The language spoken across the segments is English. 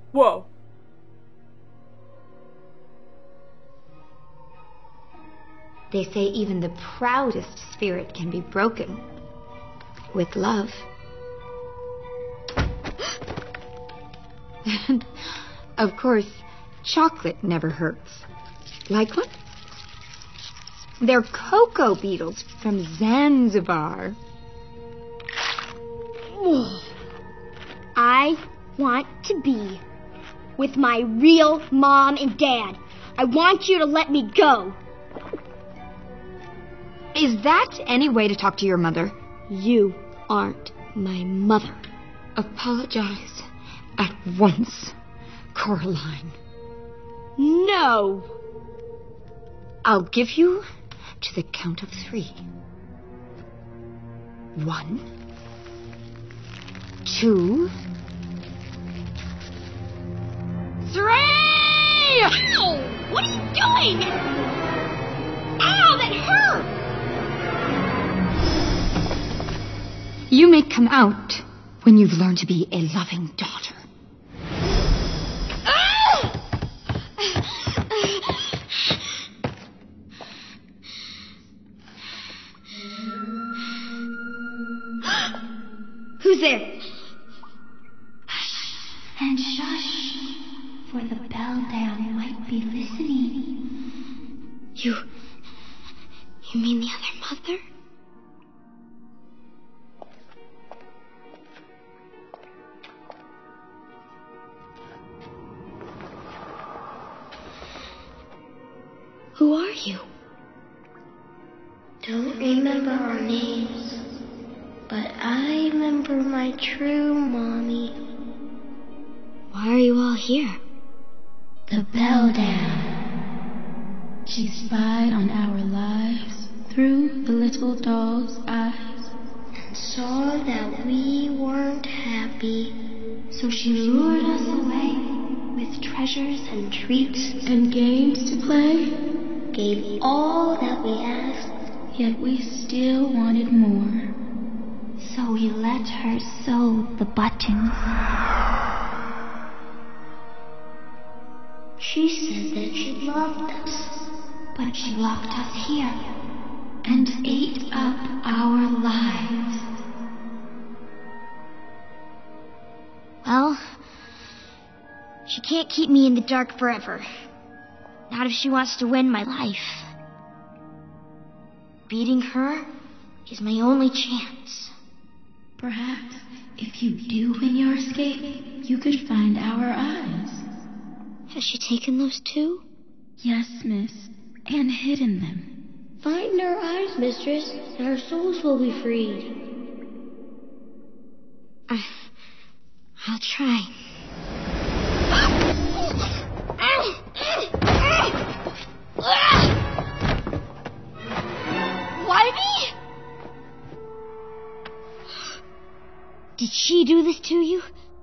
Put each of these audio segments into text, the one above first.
Whoa. They say even the proudest spirit can be broken with love. And, of course, chocolate never hurts. Like one? They're cocoa beetles from Zanzibar. I want to be with my real mom and dad. I want you to let me go. Is that any way to talk to your mother? You aren't my mother. Apologize at once, Coraline. No. I'll give you to the count of 3. 1, 2, 3! Ow! What are you doing? Ow, that hurt! You may come out when you've learned to be a loving daughter. Who's there? And shush, for the Beldam might be listening. You mean the other mother? Who are you? Don't remember our names, but I remember my true mommy. Why are you all here? The Beldam. She spied on our lives through the little doll's eyes and saw that we weren't happy. So she lured us away with treasures and treats and games to play. Gave all that we asked, yet we still wanted more. So we let her sew the buttons. She said that she loved us, but she locked us here and ate up our lives. Well, she can't keep me in the dark forever. Not if she wants to win my life. Beating her is my only chance. Perhaps if you do win your escape, you could find our eyes. Has she taken those too? Yes, miss, and hidden them. Find our eyes, mistress, and our souls will be freed. I'll try. Why me? Did she do this to you?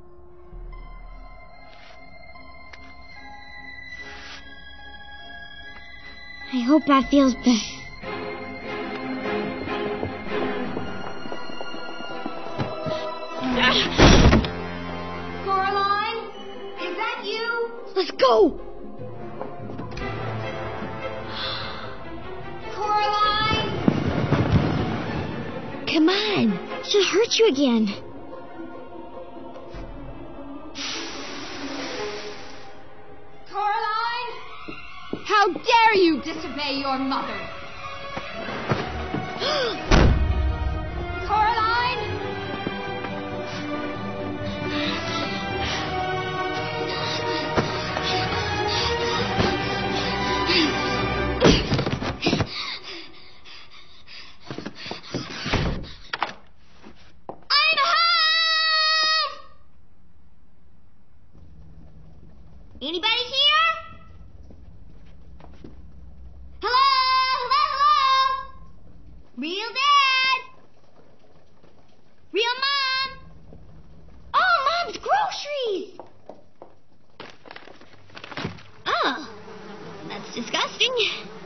I hope that feels better. Coraline? Is that you? Let's go! Coraline? Come on. She'll hurt you again. Coraline? How dare you disobey your mother? Coraline? I'm home! Anybody here? Hello? Hello? Hello? Real dad? Real mom? Oh, mom's groceries! Oh, that's disgusting.